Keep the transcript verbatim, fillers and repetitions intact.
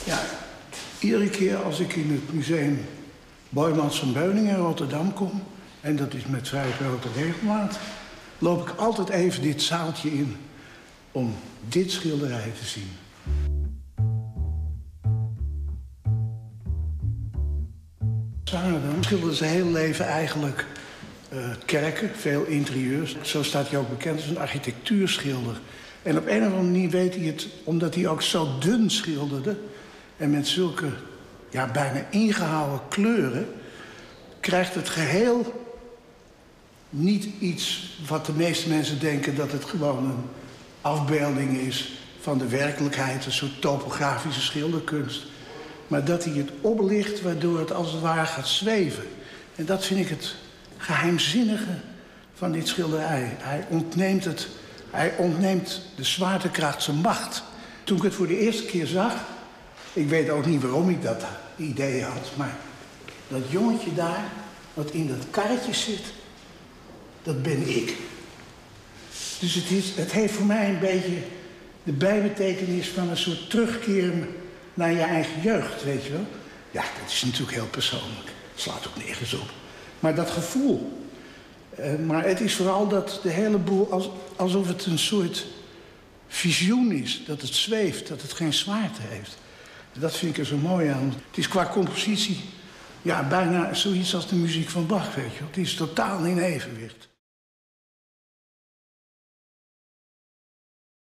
Ja, iedere keer als ik in het museum Boijmans van Beuningen in Rotterdam kom, en dat is met vrij grote regelmaat, loop ik altijd even dit zaaltje in om dit schilderij te zien. Zwaardam schilderde zijn hele leven eigenlijk uh, kerken, veel interieurs. Zo staat hij ook bekend als een architectuurschilder. En op een of andere manier weet hij het, omdat hij ook zo dun schilderde en met zulke ja, bijna ingehouden kleuren, krijgt het geheel niet iets wat de meeste mensen denken dat het gewoon een afbeelding is van de werkelijkheid, een soort topografische schilderkunst. Maar dat hij het oplicht waardoor het als het ware gaat zweven. En dat vind ik het geheimzinnige van dit schilderij. Hij ontneemt, het, hij ontneemt de zwaartekracht zijn macht. Toen ik het voor de eerste keer zag, ik weet ook niet waarom ik dat idee had, maar dat jongetje daar, wat in dat karretje zit, dat ben ik. Dus het, is, het heeft voor mij een beetje de bijbetekenis van een soort terugkeer naar je eigen jeugd, weet je wel. Ja, dat is natuurlijk heel persoonlijk. Het slaat ook nergens op. Maar dat gevoel. Uh, maar het is vooral dat de hele boel, als, alsof het een soort visioen is. Dat het zweeft, dat het geen zwaarte heeft. Dat vind ik er zo mooi aan. Het is qua compositie ja, bijna zoiets als de muziek van Bach, weet je wel. Het is totaal in evenwicht.